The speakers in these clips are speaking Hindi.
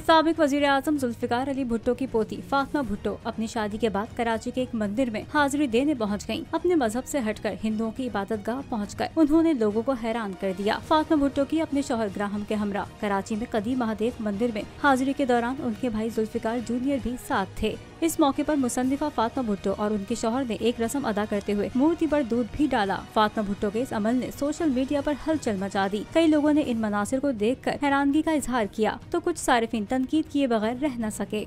साबिक वजीर आजम जुल्फिकार अली भुट्टो की पोती फातिमा भुट्टो अपनी शादी के बाद कराची के एक मंदिर में हाजिरी देने पहुंच गयीं। अपने मजहब से हटकर हिंदुओं की इबादतगाह पहुंचकर उन्होंने लोगों को हैरान कर दिया। फातिमा भुट्टो की अपने शौहर ग्राहम के हमरा कराची में कदीम महादेव मंदिर में हाजिरी के दौरान उनके भाई जुल्फिकार जूनियर भी साथ थे। इस मौके पर मुसन्निफा फातिमा भुट्टो और उनके शौहर ने एक रस्म अदा करते हुए मूर्ति पर दूध भी डाला। फातिमा भुट्टो के इस अमल ने सोशल मीडिया पर हलचल मचा दी। कई लोगों ने इन मनासिर को देखकर हैरानगी का इजहार किया तो कुछ सारिफिन तनकीद किए बगैर रह न सके।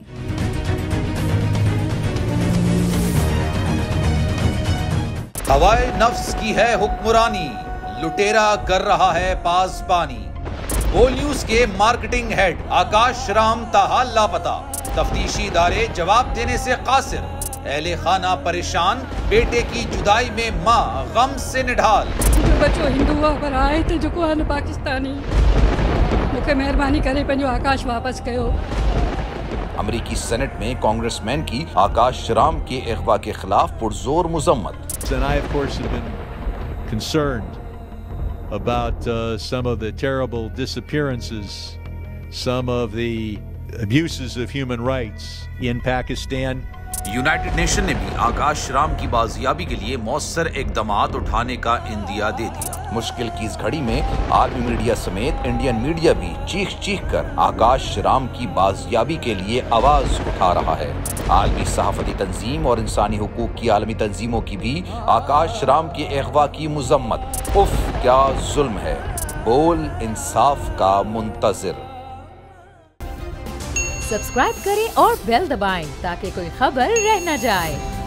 हवाए नफ्स की है हुक्मरानी, लुटेरा कर रहा है पासबानी। बोल न्यूज के मार्केटिंग हेड आकाश राम ताहा लापता, तफ्तीशी इदारे जवाब देने से कासिर। अहले खाना परेशान, बेटे की जुदाई में माँ गम से निढाल। जो बच्चो हिंदू पर आए थे जो को पाकिस्तानी, मुझे मेहरबानी करे पंहिंजो आकाश वापस कयो। अमेरिकी सेनेट में कांग्रेसमैन की आकाश राम के अगवा के खिलाफ पुरजोर मुजम्मत। And I, of course, have been concerned about some of the terrible disappearances, some of the abuses of human rights in Pakistan. United Nation ने भी आकाश राम की बाजियाबी के लिए मौसर इकदामात उठाने का इंदिया दे दिया। मुश्किल की इस घड़ी में आर्मी मीडिया समेत इंडियन मीडिया भी चीख चीख कर आकाश राम की बाजियाबी के लिए आवाज उठा रहा है। आलमी सहाफती तंजीम और इंसानी हुकूक की आलमी तंजीमों की भी आकाश राम के अगवा की मुजम्मत। उफ क्या जुल्म है, बोल इंसाफ का मुंतजिर। सब्सक्राइब करें और बेल दबाएं ताकि कोई खबर रह न जाए।